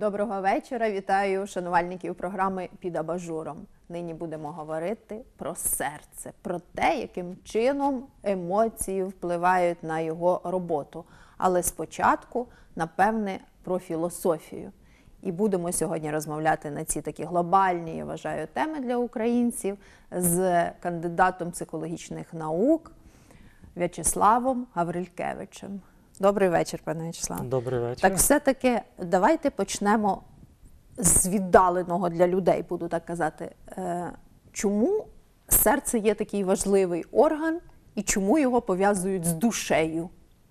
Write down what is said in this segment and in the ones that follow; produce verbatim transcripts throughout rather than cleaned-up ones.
Доброго вечора. Вітаю шанувальників програми «Під абажуром». Нині будемо говорити про серце, про те, яким чином емоції впливають на його роботу. Але спочатку, напевне, про філософію. І будемо сьогодні розмовляти на ці такі глобальні, я вважаю, теми для українців з кандидатом психологічних наук В'ячеславом Гаврилькевичем. Добрий вечір, пане В'ячеславе. Добрий вечір. Так все-таки давайте почнемо з віддаленого для людей, буду так казати. Чому серце є такий важливий орган і чому його пов'язують з душею?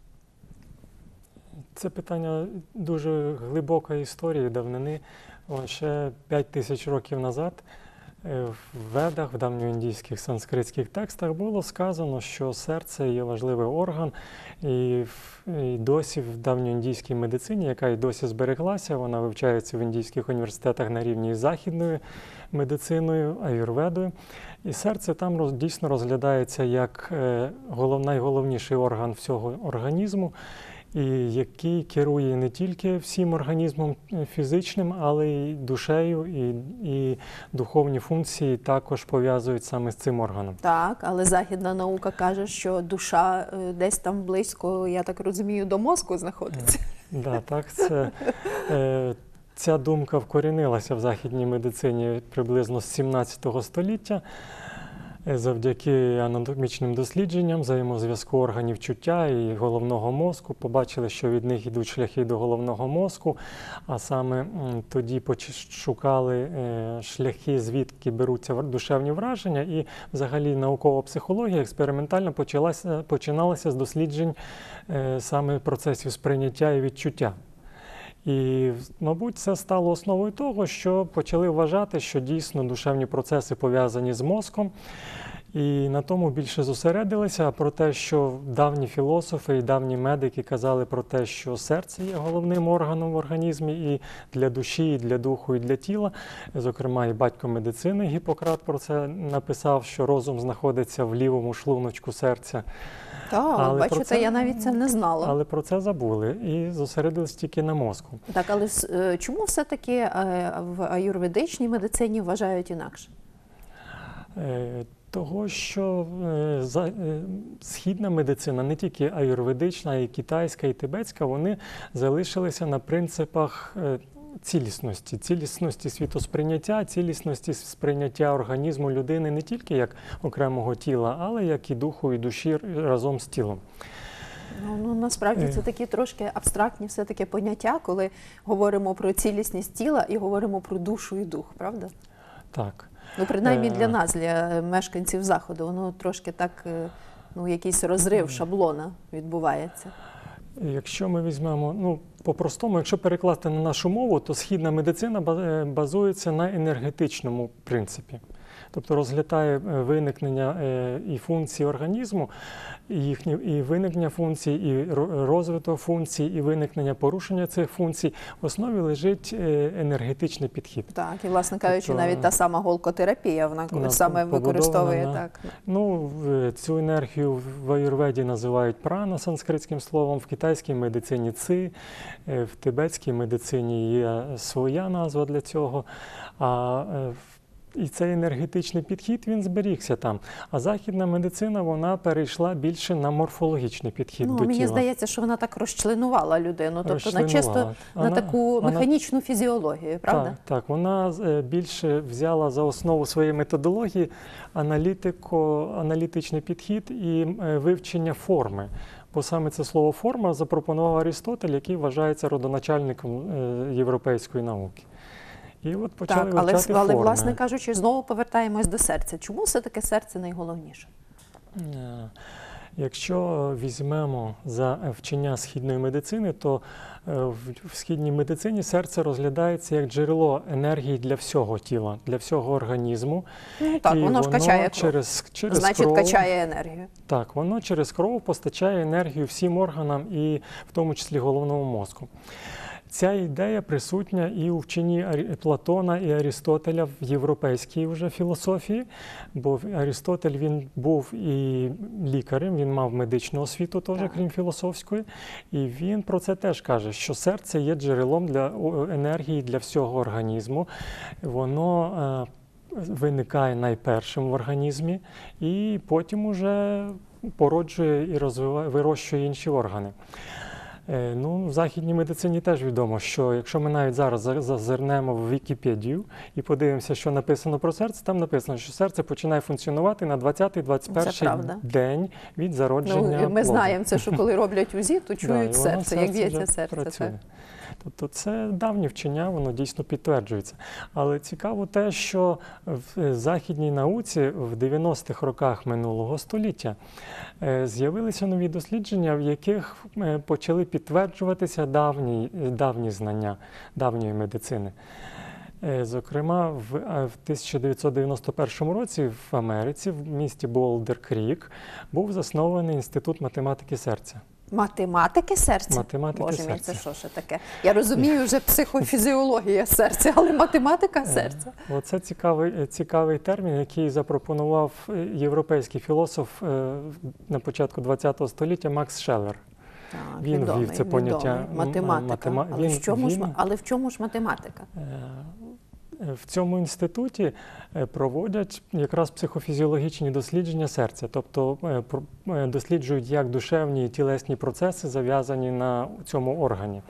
Це питання дуже глибокої історії, давнини. Ще п'ять тисяч років назад в Ведах, в давньоіндійських санскритських текстах було сказано, що серце є важливий орган, і, і досі в давньоіндійській медицині, яка і досі збереглася, вона вивчається в індійських університетах на рівні з західною медициною, аюрведою. І серце там роз, дійсно розглядається як голов, найголовніший орган всього організму, і який керує не тільки всім організмом фізичним, але й душею, і, і духовні функції також пов'язують саме з цим органом. Так, але західна наука каже, що душа десь там близько, я так розумію, до мозку знаходиться. Да, так, це, е, ця думка вкорінилася в західній медицині приблизно з сімнадцятого століття. Завдяки анатомічним дослідженням взаємозв'язку органів чуття і головного мозку побачили, що від них йдуть шляхи до головного мозку, а саме тоді шукали шляхи, звідки беруться душевні враження, і взагалі наукова психологія експериментально почалася, починалася з досліджень саме процесів сприйняття і відчуття. І, мабуть, це стало основою того, що почали вважати, що дійсно душевні процеси пов'язані з мозком. І на тому більше зосередилися, а про те, що давні філософи і давні медики казали про те, що серце є головним органом в організмі і для душі, і для духу, і для тіла. Зокрема, і батько медицини Гіппократ про це написав, що розум знаходиться в лівому шлуночку серця. Так, але бачите, це, я навіть це не знала. Але про це забули і зосередились тільки на мозку. Так, але чому все-таки в аюрведичній медицині вважають інакше? Того, що східна медицина, не тільки аюрведична, і китайська, і тибетська, вони залишилися на принципах цілісності, цілісності світосприйняття, цілісності сприйняття організму людини не тільки як окремого тіла, але як і духу, і душі разом з тілом. Ну, ну, насправді це такі трошки абстрактні все-таки поняття, коли говоримо про цілісність тіла і говоримо про душу і дух, правда? Так. Ну, принаймні для нас, для мешканців Заходу, воно трошки так, ну, якийсь розрив шаблона відбувається. Якщо ми візьмемо, ну, по-простому, якщо перекласти на нашу мову, то східна медицина базується на енергетичному принципі. Тобто розглядає виникнення і функцій організму, і, їхні, і виникнення функцій, і розвиток функцій, і виникнення порушення цих функцій. В основі лежить енергетичний підхід. Так, і, власне кажучи, тобто, навіть та сама голкотерапія, вона, вона саме використовує на, так. Ну, цю енергію в аюрведі називають прана санскритським словом, в китайській медицині ци, в тибетській медицині є своя назва для цього. А І цей енергетичний підхід, він зберігся там. А західна медицина, вона перейшла більше на морфологічний підхід ну, до мені тіла. Мені здається, що вона так розчленувала людину, тобто на чисто вона, на таку вона, механічну фізіологію, правда? Так, так, вона більше взяла за основу своєї методології аналітико, аналітичний підхід і вивчення форми. Бо саме це слово «форма» запропонував Арістотель, який вважається родоначальником європейської науки. І от почали так, але, вивчати але, форми. власне кажучи, знову повертаємось до серця. Чому все-таки серце найголовніше? Якщо візьмемо за вчення східної медицини, то в східній медицині серце розглядається як джерело енергії для всього тіла, для всього організму. Ну так, і воно ж качає кров. Через, через Значить, кров, качає енергію. Так, воно через кров постачає енергію всім органам і в тому числі головному мозку. Ця ідея присутня і у вченні Арі- Платона і Арістотеля в європейській вже філософії, бо Арістотель він був і лікарем, він мав медичну освіту теж, Так. крім філософської, і він про це теж каже, що серце є джерелом для о, енергії для всього організму. Воно е, виникає найпершим в організмі і потім уже породжує і розвиває, вирощує інші органи. Е, Ну, в західній медицині теж відомо, що якщо ми навіть зараз за- зазирнемо в Вікіпедію і подивимося, що написано про серце, там написано, що серце починає функціонувати на двадцятий двадцять перший правда. день від зародження Ну, ми плоду. знаємо це, що коли роблять УЗІ, то Да, і чують воно серце, як б'ється вже серце. працює. Так? Тобто це давнє вчення, воно дійсно підтверджується. Але цікаво те, що в західній науці в дев'яностих роках минулого століття е, з'явилися нові дослідження, в яких е, почали підтверджуватися давні, давні знання давньої медицини. Е, Зокрема, в, е, в тисяча дев'ятсот дев'яносто першому році в Америці, в місті Болдер-Крік, був заснований інститут математики серця. Математики серця? Математики Боже мій, серця. це що ще таке? Я розумію вже психофізіологія серця, але математика серця. Оце цікавий, цікавий термін, який запропонував е, європейський філософ е, на початку ХХ століття Макс Шеллер. Так, Він відомий, ввів це поняття відомий. математика. матема- Але, він- в чому ж, він- ма- але в чому ж математика? Е, В цьому інституті е, проводять якраз психофізіологічні дослідження серця, тобто е, про- е, досліджують, як душевні і тілесні процеси зав'язані на цьому органі.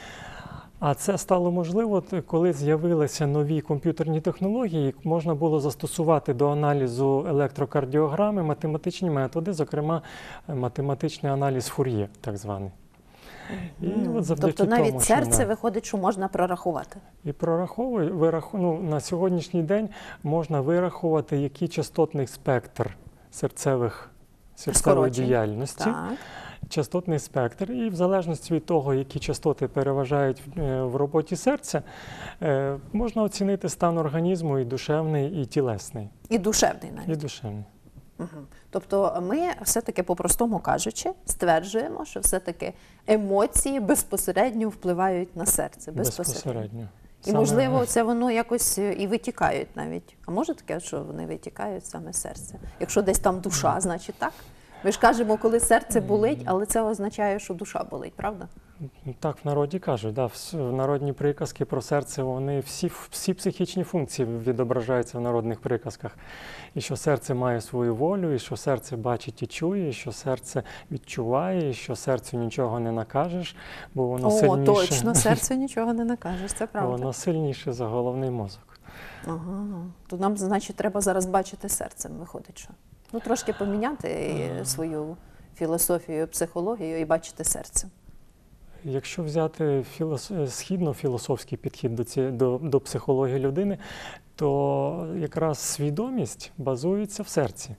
А це стало можливо, т- коли з'явилися нові комп'ютерні технології, можна було застосувати до аналізу електрокардіограми математичні методи, зокрема е, математичний аналіз Фур'є, так званий. І от завдяки Тобто навіть тому, що, серце да, виходить, що можна прорахувати. і прораховує, вираху, ну, на сьогоднішній день можна вирахувати, який частотний спектр серцевих, серцевої Скорочень. діяльності, Так. частотний спектр, і в залежності від того, які частоти переважають е, в роботі серця, е, можна оцінити стан організму і душевний, і тілесний, І душевний навіть. і душевний. Угу. Тобто ми все-таки, по-простому кажучи, стверджуємо, що все-таки емоції безпосередньо впливають на серце. Безпосередньо. Безпосередньо. І, Саме- можливо, це воно якось і витікають навіть. А може таке, що вони витікають саме з серця? Якщо десь там душа, значить так? Ми ж кажемо, коли серце болить, але це означає, що душа болить, правда? Так в народі кажуть, да, в народні приказки про серце, вони всі, всі психічні функції відображаються в народних приказках. І що серце має свою волю, і що серце бачить і чує, і що серце відчуває, і що серцю нічого не накажеш, бо воно О, сильніше, точно, серцю нічого не накажеш, це правда. воно сильніше за головний мозок. Ага. То нам, значить, треба зараз бачити серцем, виходить, що? Ну, трошки поміняти Ага. свою філософію, психологію і бачити серцем. Якщо взяти філос... східно-філософський підхід до, ці... до... до психології людини, то якраз свідомість базується в серці.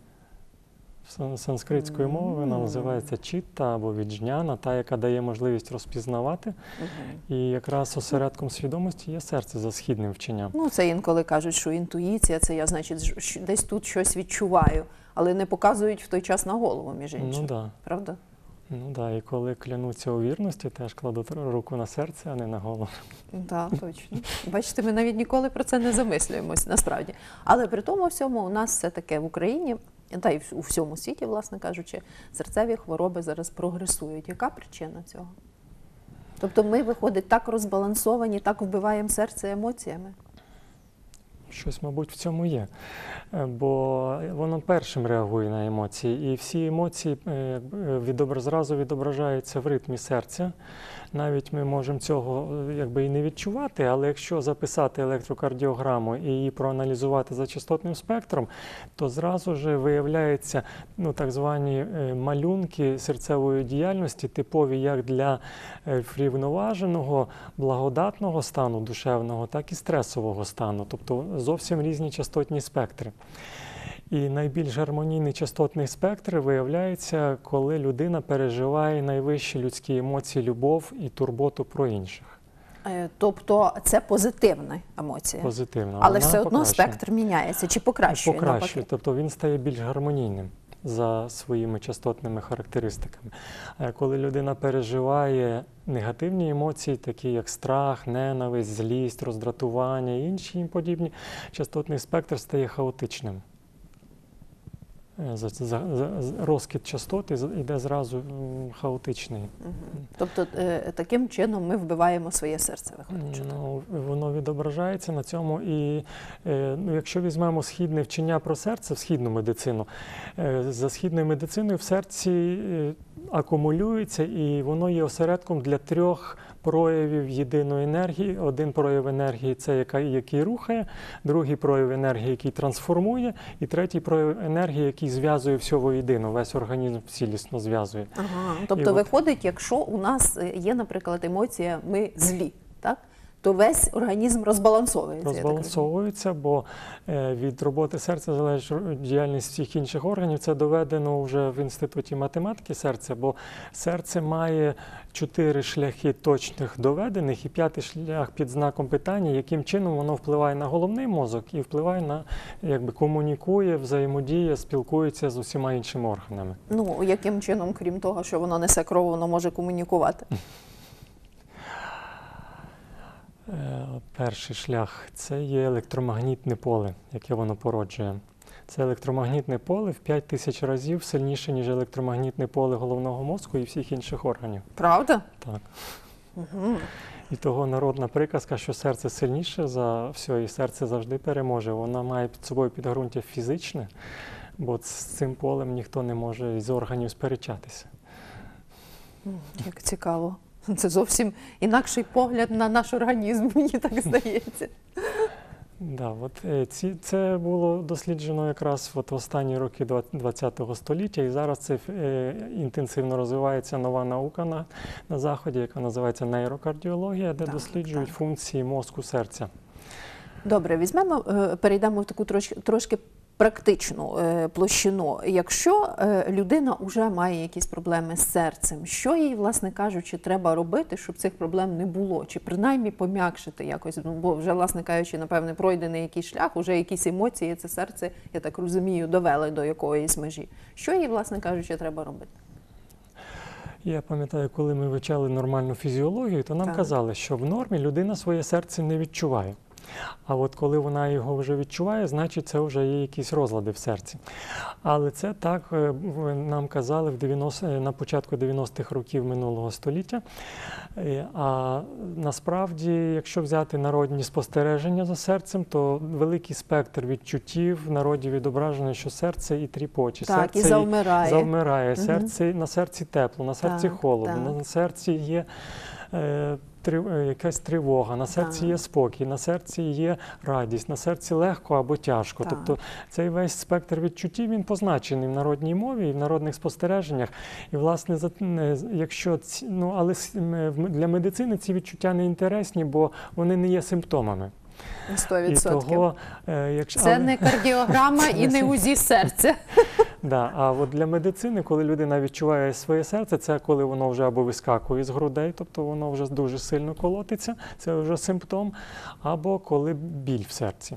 Сан- Санскритською мовою вона Мгм. називається чітта або віджняна, та, яка дає можливість розпізнавати. Угу. І якраз осередком свідомості є серце за східним вченням. Ну, це інколи кажуть, що інтуїція, це я, значить, ж- щ- десь тут щось відчуваю, але не показують в той час на голову, між іншим. Ну да. Правда? Ну да, і коли клянуться у вірності, теж кладуть руку на серце, а не на голову. Так, точно. Бачите, ми навіть ніколи про це не замислюємось, насправді. Але при тому всьому у нас все-таки в Україні, та й в- у всьому світі, власне кажучи, серцеві хвороби зараз прогресують. Яка причина цього? Тобто ми, виходить, так розбалансовані, так вбиваємо серце емоціями? Щось, мабуть, в цьому є. Е, Бо воно першим реагує на емоції. І всі емоції е, якби, відобра- зразу відображаються в ритмі серця. Навіть ми можемо цього е, якби, і не відчувати, але якщо записати електрокардіограму і її проаналізувати за частотним спектром, то зразу ж виявляються ну, так звані е, малюнки серцевої діяльності, типові як для е, врівноваженого, благодатного стану душевного, так і стресового стану. Тобто зовсім різні частотні спектри. І найбільш гармонійний частотний спектр виявляється, коли людина переживає найвищі людські емоції, любов і турботу про інших. Е, Тобто це позитивна емоція. Позитивно. Але Вона все одно покращує. спектр міняється чи покращує? Покращує, навпаки? тобто він стає більш гармонійним. за своїми частотними характеристиками. Е, Коли людина переживає негативні емоції, такі як страх, ненависть, злість, роздратування і інші їм подібні, частотний спектр стає хаотичним. Е, за- за- за- Розкид частот йде зразу м, хаотичний. Мгм. Тобто е, таким чином ми вбиваємо своє серце, виходить. що так? Ну, воно відображається на цьому. І е, ну, якщо візьмемо східне вчення про серце, в східну медицину, е, за східною медициною в серці е, акумулюється, і воно є осередком для трьох проявів єдиної енергії. Один прояв енергії – це яка, який рухає, другий прояв енергії, який трансформує, і третій прояв енергії, який зв'язує все воєдино, весь організм цілісно зв'язує. Ага. Тобто І от- виходить, якщо у нас е, є, наприклад, емоція «ми злі», так? то весь організм розбалансовується. я так розумію. Розбалансовується, бо е, від роботи серця залежить ро- діяльність всіх інших органів. Це доведено вже в Інституті математики серця, бо серце має чотири шляхи точних доведених і п'ятий шлях під знаком питання, яким чином воно впливає на головний мозок і впливає на, якби комунікує, взаємодіє, спілкується з усіма іншими органами. Ну, яким чином, крім того, що воно несе кров, воно може комунікувати? Е, Перший шлях – це є електромагнітне поле, яке воно породжує. Це електромагнітне поле в п'ять тисяч разів сильніше, ніж електромагнітне поле головного мозку і всіх інших органів. Правда? Так. Угу. І того народна приказка, що серце сильніше за все, і серце завжди переможе. Вона має під собою підґрунтя фізичне, бо з цим полем ніхто не може із органів сперечатися. Як цікаво. Це зовсім інакший погляд на наш організм, мені так здається. Да, от, е, ці, це було досліджено якраз от в останні роки ХХ століття, і зараз це е, інтенсивно розвивається нова наука на, на Заході, яка називається нейрокардіологія, де Так, досліджують так. функції мозку серця. Добре, візьмемо, е, перейдемо в таку трошки, трошки практичну е, площину. Якщо е, людина вже має якісь проблеми з серцем, що їй, власне кажучи, треба робити, щоб цих проблем не було? Чи принаймні пом'якшити якось? Ну, бо вже, власне кажучи, напевне, пройдений якийсь шлях, вже якісь емоції, це серце, я так розумію, довели до якоїсь межі. Що їй, власне кажучи, треба робити? Я пам'ятаю, коли ми вивчали нормальну фізіологію, то нам Так. казали, що в нормі людина своє серце не відчуває. А от коли вона його вже відчуває, значить це вже є якісь розлади в серці. Але це так е, в- нам казали в дев'яносто, е, на початку дев'яностих років минулого століття. Е, А насправді, якщо взяти народні спостереження за серцем, то великий спектр відчуттів в народі відображено, що серце і тріпоче. Так, серце і завмирає. завмирає. Мгм. Серце, на серці тепло, на серці Так, холодно, так. на серці є е, три- е, якась тривога, на серці Так. є спокій, на серці є радість, на серці легко або тяжко. Так. Тобто цей весь спектр відчуттів, він позначений в народній мові і в народних спостереженнях. І, власне, за- не, якщо ці, ну, але с- м, в- для медицини ці відчуття не інтересні, бо вони не є симптомами. сто І відсотків. того, е, якщо, Це але- не кардіограма і не УЗІ серця. Да, а от для медицини, коли людина відчуває своє серце, це коли воно вже або вискакує з грудей, тобто воно вже дуже сильно колотиться, це вже симптом, або коли біль в серці.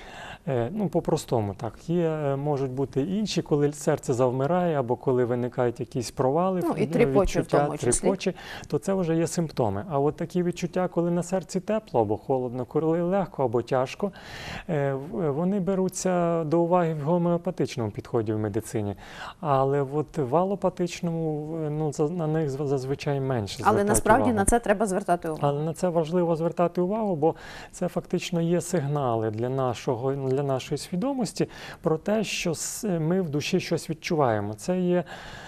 Е, Ну, по-простому так. Є, е, можуть бути інші, коли серце завмирає, або коли виникають якісь провали, Ну, і е, тріпоче в відчуття, тому числі. тріпоче, то це вже є симптоми. А от такі відчуття, коли на серці тепло або холодно, коли легко або тяжко, е, в- вони беруться до уваги в гомеопатичному підході в медицині. Але от в алопатичному, е, ну, за- на них зазвичай менше Але звертають насправді увагу. на це треба звертати увагу. Але на це важливо звертати увагу, бо це фактично є сигнали для нашого, для нашої свідомості про те, що с- ми в душі щось відчуваємо. Це є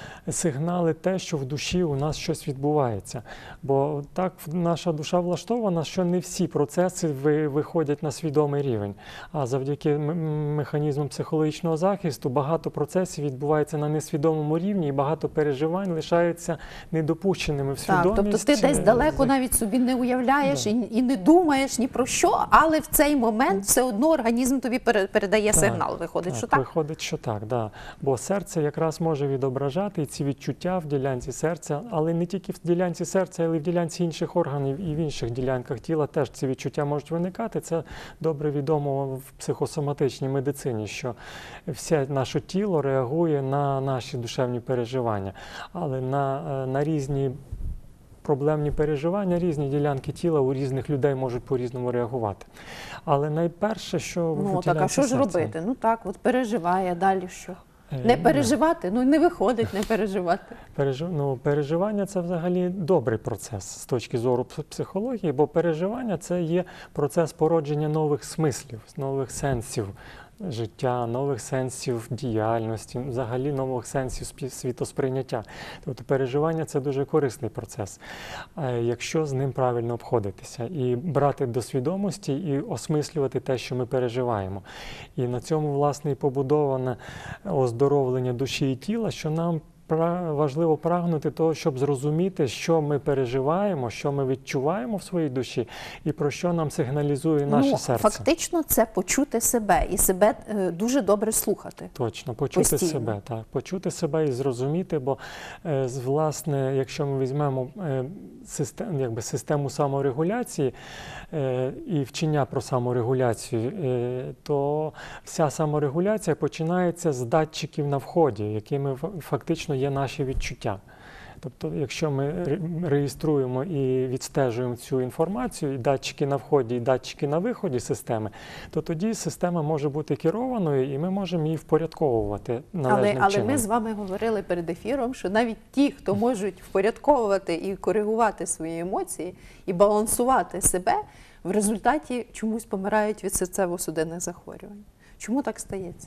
сигнали те, що в душі у нас щось відбувається. Бо так наша душа влаштована, що не всі процеси ви- виходять на свідомий рівень. А завдяки м- м- механізмам психологічного захисту багато процесів відбувається на несвідомому рівні, і багато переживань лишаються недопущеними в Так, свідомість. тобто ти десь е, далеко за- навіть собі не уявляєш Да. і, і не думаєш ні про що, але в цей момент все одно організм тобі серцеві пере- передає Так, сигнал. Виходить, так, що так? Виходить, що так, да. Бо серце якраз може відображати і ці відчуття в ділянці серця, але не тільки в ділянці серця, але й в ділянці інших органів і в інших ділянках тіла теж ці відчуття можуть виникати. Це добре відомо в психосоматичній медицині, що все наше тіло реагує на наші душевні переживання, але на, на різні проблемні переживання, різні ділянки тіла у різних людей можуть по-різному реагувати. Але найперше, що в Ну так, ділянці а що ж серця- робити? Ну так, от переживає, далі що? Е, Не ну, переживати? Ну не виходить не переживати. Пережив... Ну, переживання – це взагалі добрий процес з точки зору пс- психології, бо переживання – це є процес породження нових смислів, нових сенсів життя, нових сенсів діяльності, взагалі нових сенсів спі- світосприйняття. Тобто переживання – це дуже корисний процес, е, якщо з ним правильно обходитися і брати до свідомості і осмислювати те, що ми переживаємо. І на цьому, власне, і побудоване оздоровлення душі і тіла, що нам пра- важливо прагнути того, щоб зрозуміти, що ми переживаємо, що ми відчуваємо в своїй душі і про що нам сигналізує наше ну, серце. фактично, це почути себе і себе е, дуже добре слухати. Точно, почути Постійно. себе, так, почути себе і зрозуміти, бо, е, з- власне, якщо ми візьмемо е, систем, якби, систему саморегуляції е, і вчення про саморегуляцію, е, то вся саморегуляція починається з датчиків на вході, якими фа- фактично є наші відчуття. Тобто, якщо ми ре- реєструємо і відстежуємо цю інформацію, і датчики на вході, і датчики на виході системи, то тоді система може бути керованою, і ми можемо її впорядковувати належним Але, але чином. ми з вами говорили перед ефіром, що навіть ті, хто можуть впорядковувати і коригувати свої емоції, і балансувати себе, в результаті чомусь помирають від серцево-судинних захворювань. Чому так стається?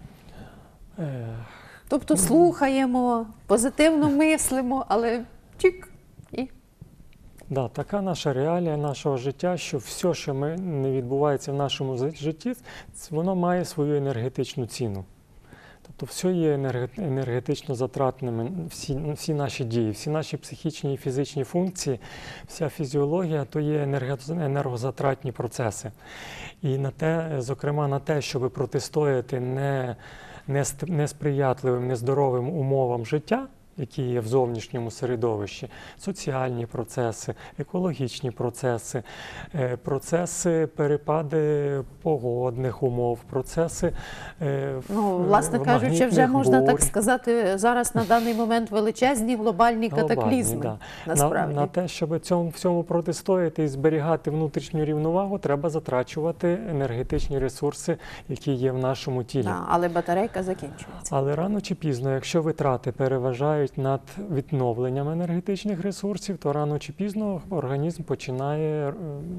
Е, Тобто слухаємо, позитивно мислимо, але чик і Да, така наша реалія нашого життя, що все, що ми, не відбувається в нашому зі- житті, ц- воно має свою енергетичну ціну. Тобто все є енерге- енергетично затратними, всі, всі наші дії, всі наші психічні і фізичні функції, вся фізіологія – то є енерго- енергозатратні процеси. І на те, зокрема на те, щоб протистояти не, не, ст- несприятливим, нездоровим умовам життя, які є в зовнішньому середовищі, соціальні процеси, екологічні процеси, е, процеси перепади погодних умов, процеси е, ну, власне в- кажучи, вже магнітних можна бурь. так сказати, зараз на даний момент величезні глобальні Глобальні, катаклізми. да. Насправді. На, на те, щоб цьому всьому протистояти і зберігати внутрішню рівновагу, треба затрачувати енергетичні ресурси, які є в нашому тілі. Да, але батарейка закінчується. Але рано чи пізно, якщо витрати переважають над відновленням енергетичних ресурсів, то рано чи пізно організм починає ем,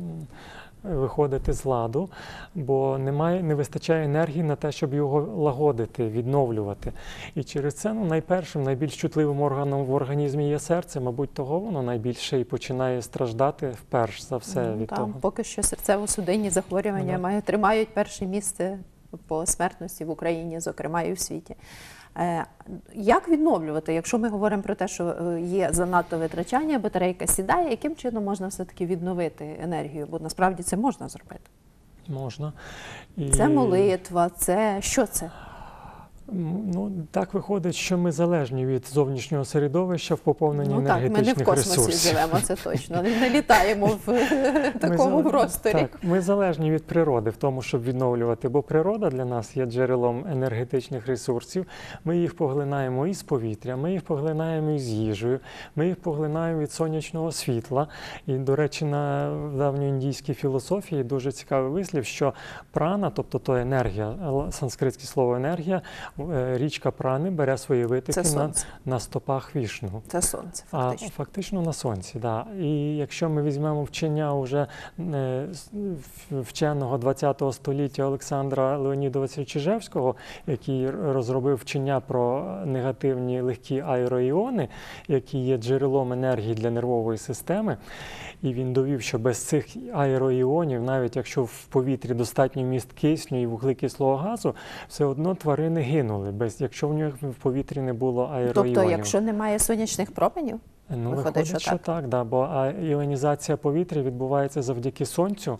виходити з ладу, бо немає, не вистачає енергії на те, щоб його лагодити, відновлювати. І через це ну, найпершим, найбільш чутливим органом в організмі є серце, мабуть, того воно найбільше і починає страждати вперше за все Ну, від там того. поки що серцево-судинні захворювання Да. мають, тримають перше місце по смертності в Україні, зокрема і у світі. Е, Як відновлювати, якщо ми говоримо про те, що е, є занадто витрачання, батарейка сідає, яким чином можна все-таки відновити енергію? Бо насправді це можна зробити. Можна. І... Це молитва, це що це? М, Ну, так виходить, що ми залежні від зовнішнього середовища в поповненні Ну так, ми не в енергетичних космосі ресурсів. живемо, це точно. Не не літаємо в е, Ми такому зале- просторі. Так, ми залежні від природи в тому, щоб відновлювати, бо природа для нас є джерелом енергетичних ресурсів. Ми їх поглинаємо із повітря, ми їх поглинаємо із їжею, ми їх поглинаємо від сонячного світла. І, до речі, на в давньоіндійській філософії дуже цікавий вислів, що прана, тобто то енергія, л- санскритське слово енергія, е, річка прани бере свої витоки Це на, сонце. на стопах вішну. Це сонце, А фактично. фактично на сонці, да. І якщо ми візьмемо вчення уже е, с- в- вченого ХХ століття Олександра Леонідовича Чижевського, який р- розробив вчення про негативні легкі аероіони, які є джерелом енергії для нервової системи, і він довів, що без цих аероіонів, навіть якщо в повітрі достатньо міст кисню і вуглекислого газу, все одно тварини гинули, без, якщо в них в повітрі не було аероіонів. Тобто, якщо немає сонячних променів, Ну, Виходить, виходить, що що так. так, да, бо а іонізація повітря відбувається завдяки сонцю,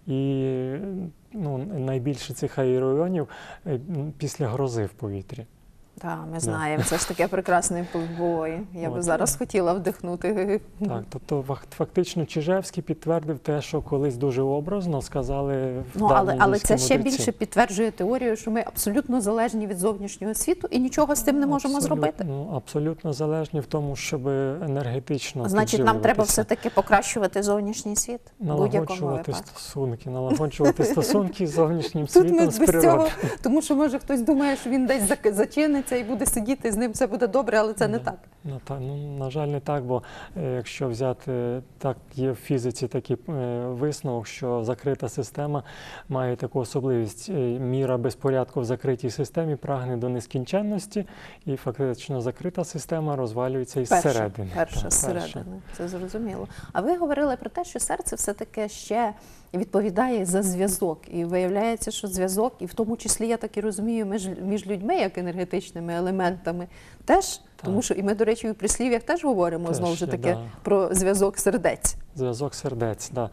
і ну, найбільше цих аероіонів е, м, після грози в повітрі. Так, ми знаємо, це ж таке прекрасне побої. Я би От. зараз хотіла вдихнути. Так, тобто фак- фактично Чижевський підтвердив те, що колись дуже образно сказали Ну, але, давні але війські це ще мудреці. більше підтверджує теорію, що ми абсолютно залежні від зовнішнього світу і нічого з цим не можемо Абсолютно, зробити. ну, абсолютно залежні в тому, щоб енергетично Значить, нам треба підживлюватися. все-таки покращувати зовнішній світ в будь-якому Налагоджувати випадку. стосунки, налагоджувати стосунки з зовнішнім Тут ми світом, без з природою. цього, тому що може хтось думає, що він десь зак- зачиниться і буде сидіти, з ним все буде добре, але це не Ні. так. Ну, та, ну, на жаль, не так, бо е, якщо взяти, так є в фізиці такий е, висновок, що закрита система має таку особливість. Е, міра безпорядку в закритій системі прагне до нескінченності, і фактично закрита система розвалюється із Перша, середини. перша Так, зсередини, це зрозуміло. А ви говорили про те, що серце все-таки ще відповідає за зв'язок. І виявляється, що зв'язок, і в тому числі, я так і розумію, між, між людьми, як енергетичними елементами, теж, тому що і ми, до речі, і в прислів'ях теж говоримо, Теж знову ж є, таки, да. про зв'язок сердець. Зв'язок сердець, да.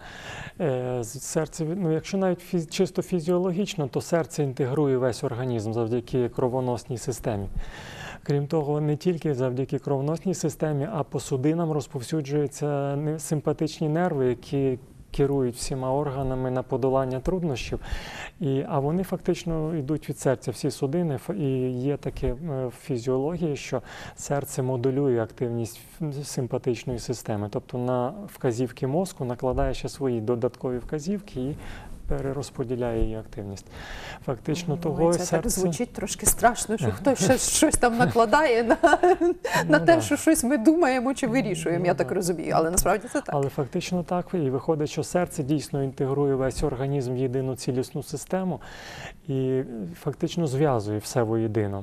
Е, з- серце, ну, якщо навіть фіз, чисто фізіологічно, то серце інтегрує весь організм завдяки кровоносній системі. Крім того, не тільки завдяки кровоносній системі, а по судинам розповсюджуються не- симпатичні нерви, які керують всіма органами на подолання труднощів. І, а вони фактично йдуть від серця, всі судини. Ф- І є таке е, в фізіології, що серце модулює активність ф- симпатичної системи. Тобто на вказівки мозку накладає ще свої додаткові вказівки і перерозподіляє її активність. Фактично Ой, того це так серце... звучить трошки страшно, що хтось ще щось там накладає на, на Ну, те, да. що щось ми думаємо чи вирішуємо, Ну, я так да. розумію. Але насправді це так. Але фактично так. І виходить, що серце дійсно інтегрує весь організм в єдину цілісну систему і фактично зв'язує все воєдино.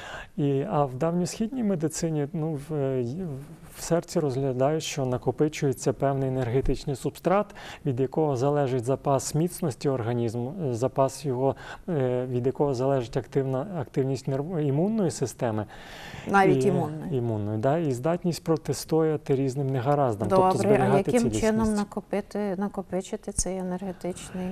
І, а в давньосхідній медицині ну, в, е, в серці розглядають, що накопичується певний енергетичний субстрат, від якого залежить запас міцності організму, е, запас його, е, від якого залежить активна, активність нерв, імунної системи. Навіть і, імунний. імунної, да, і здатність протистояти різним негараздам, тобто Добре, а зберігати яким цілісність. чином накопити, накопичити цей енергетичний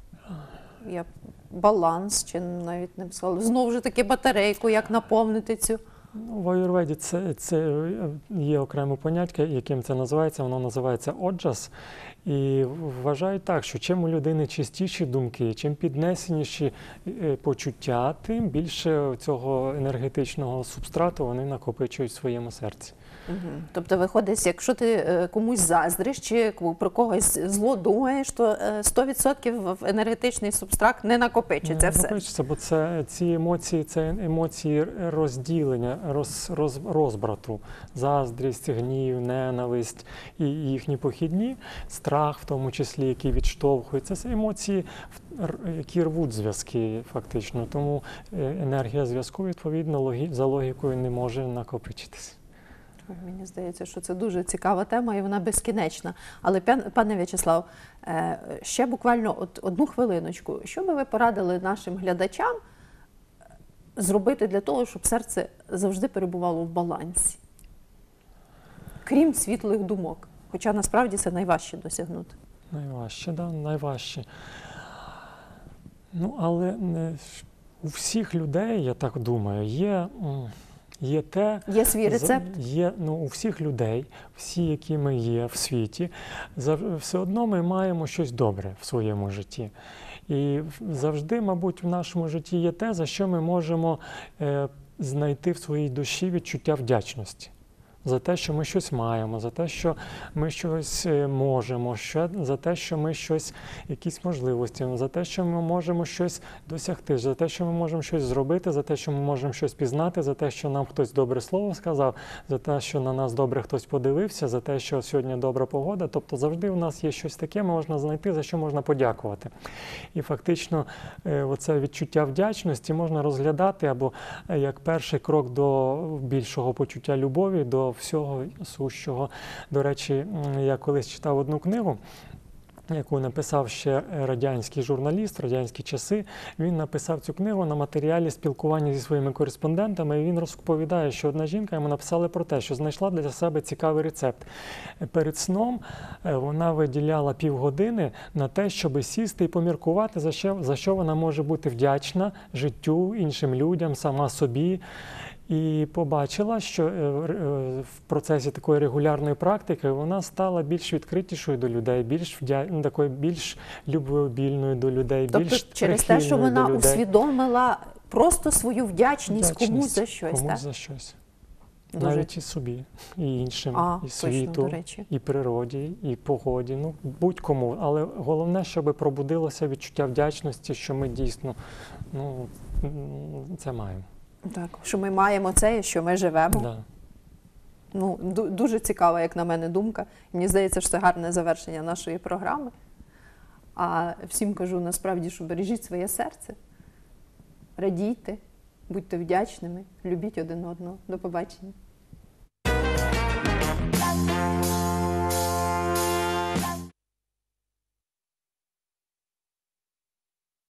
я, баланс, чи навіть не б сказала, знову ж таки батарейку, як наповнити цю? Ну, в аюрведі це, це є окреме поняття, яким це називається, воно називається оджас. І вважають так, що чим у людини чистіші думки, чим піднесеніші е, почуття, тим більше цього енергетичного субстрату вони накопичують в своєму серці. Угу. Тобто виходить, якщо ти е, комусь заздриш чи ку- про когось зло думаєш, то е, сто відсотків в енергетичний субстрат не накопичиться Не все. накопичиться, бо це ці емоції, це емоції розділення, роз, роз, розбрату, заздрість, гнів, ненависть і їхні похідні, страх в тому числі, який відштовхується. Це емоції, р- які рвуть зв'язки фактично. Тому е, енергія зв'язку, відповідно, логі, за логікою не може накопичитися. Ой, мені здається, що це дуже цікава тема і вона безкінечна. Але, пан- пане В'ячеслав, е, ще буквально от одну хвилиночку. Що би ви порадили нашим глядачам зробити для того, щоб серце завжди перебувало в балансі? Крім світлих думок. Хоча насправді це найважче досягнути. Найважче, да, найважче. Ну, але не, у всіх людей, я так думаю, є, м, є те, Є свій рецепт? За- Є, ну, у всіх людей, всі, які ми є в світі, зав- все одно ми маємо щось добре в своєму житті. І в- завжди, мабуть, в нашому житті є те, за що ми можемо е, знайти в своїй душі відчуття вдячності. За те, що ми щось маємо, за те, що ми щось е, можемо, що, за те, що ми щось, якісь можливості, за те, що ми можемо щось досягти, за те, що ми можемо щось зробити, за те, що ми можемо щось пізнати, за те, що нам хтось добре слово сказав, за те, що на нас добре хтось подивився, за те, що сьогодні добра погода. Тобто завжди у нас є щось таке, можна знайти, за що можна подякувати. І фактично е, оце відчуття вдячності можна розглядати або е, як перший крок до більшого почуття любові, до всього сущого. До речі, м, я колись читав одну книгу, яку написав ще радянський журналіст, радянські часи. Він написав цю книгу на матеріалі спілкування зі своїми кореспондентами, і він розповідає, що одна жінка йому написала про те, що знайшла для себе цікавий рецепт. Перед сном вона виділяла півгодини на те, щоб сісти і поміркувати, за що, за що вона може бути вдячна життю, іншим людям, сама собі. І побачила, що в процесі такої регулярної практики вона стала більш відкритішою до людей, більш вдя... такою більш любвеобільною до людей, тобто, більш через те, що вона до людей. усвідомила просто свою вдячність, Вдячність комусь за щось, комусь так? за щось. Дуже. Навіть і собі, і іншим, А, і точно, світу, до речі. і природі, і погоді, ну будь-кому. Але головне, щоб пробудилося відчуття вдячності, що ми дійсно, ну, це маємо. Так, що ми маємо це, що ми живемо. Да. Ну, ду- дуже цікава, як на мене, думка. Мені здається, що це гарне завершення нашої програми. А всім кажу, насправді, що бережіть своє серце, радійте, будьте вдячними, любіть один одного. До побачення.